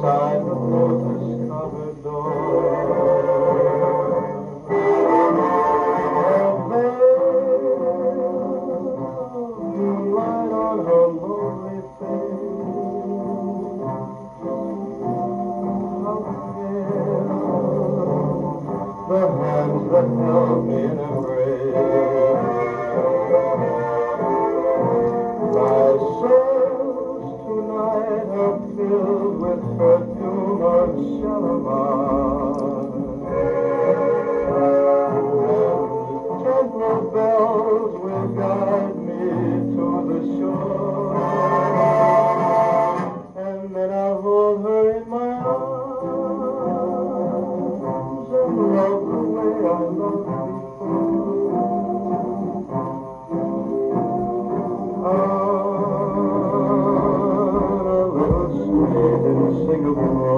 beside the lotus-covered door. Moonlight on her lonely face. How pale the hands that held me in embrace. My soul's tonight are filled with perfume of Shalimar. Temple bells will guide me to the shore, and then I'll hold her in my arms and love the way I loved before. On a little street in Singapore,